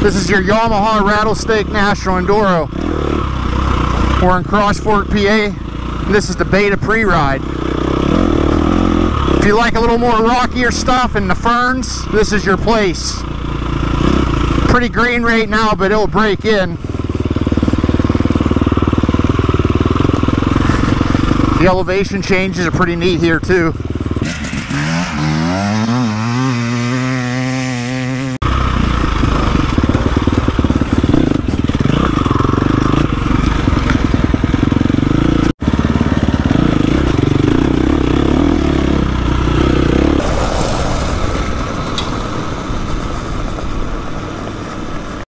This is your Yamaha Rattlesnake National Enduro. We're in Cross Fork, PA. This is the beta pre-ride. If you like a little more rockier stuff and the ferns, this is your place. Pretty green right now, but it'll break in. The elevation changes are pretty neat here too.